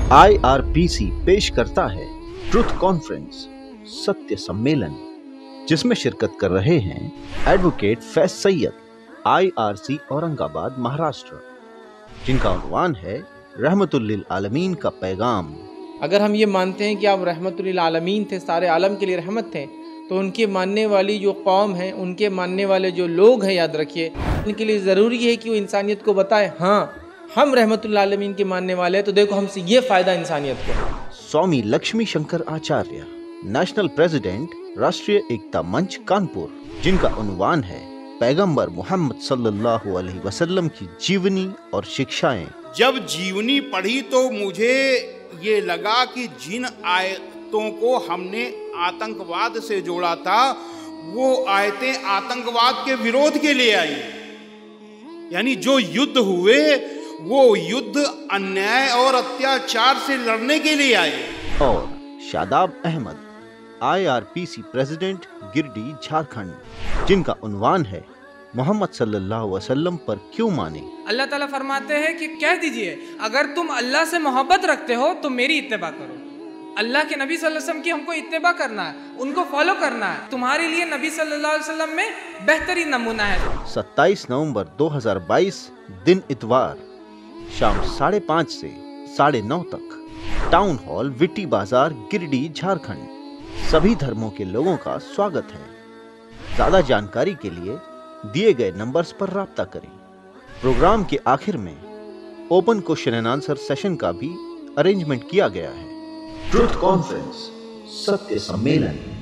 IRPC पेश करता है ट्रुथ कॉन्फ्रेंस सत्य सम्मेलन, जिसमें शिरकत कर रहे हैं एडवोकेट फैज सैयद, IRC औरंगाबाद महाराष्ट्र, जिनका उन्वान है रहमतुल लिल आलमीन का पैगाम। अगर हम ये मानते हैं कि आप रहमतुल लिल आलमीन थे, सारे आलम के लिए रहमत थे, तो उनके मानने वाली जो कौम है, उनके मानने वाले जो लोग हैं, याद रखिए उनके लिए ज़रूरी है कि वो इंसानियत को बताए, हाँ हम रहमतुल लिल आलमीन के मानने वाले हैं, तो देखो हमसे ये फ़ायदा इंसानियत को। स्वामी लक्ष्मी शंकर आचार्य, नेशनल प्रेसिडेंट, राष्ट्रीय एकता मंच कानपुर, जिनका उन्वान है पैगंबर मोहम्मद सल्लल्लाहु अलैहि वसल्लम की जीवनी और शिक्षाएं। जब जीवनी पढ़ी तो मुझे ये लगा कि जिन आयतों को हमने आतंकवाद से जोड़ा था, वो आयतें आतंकवाद के विरोध के लिए आई। यानी जो युद्ध हुए वो युद्ध अन्याय और अत्याचार से लड़ने के लिए आए। और शादाब अहमद, IRPC प्रेसिडेंट, गिरडी, झारखंड, जिनका उन्वान है मोहम्मद सल्लल्लाहु अलैहि वसल्लम पर क्यों माने। अल्लाह ताला फरमाते हैं कि कह दीजिए, अगर तुम अल्लाह से मोहब्बत रखते हो तो मेरी इत्तेबा करो। अल्लाह के नबी सल्लल्लाहु अलैहि वसल्लम की हमको इत्तेबा करना है, उनको फॉलो करना है। तुम्हारे लिए नबी सल्लल्लाहु अलैहि वसल्लम में बेहतरीन नमूना है। 27 नवंबर 2022 दिन इतवार, शाम 5:30 से 9:30 तक, टाउन हॉल, विटी बाजार, गिरडी, झारखंड। सभी धर्मों के लोगों का स्वागत है। ज्यादा जानकारी के लिए दिए गए नंबर्स पर राब्ता करें। प्रोग्राम के आखिर में open question and answer session का भी अरेंजमेंट किया गया है। ट्रुथ कॉन्फ्रेंस सत्य सम्मेलन।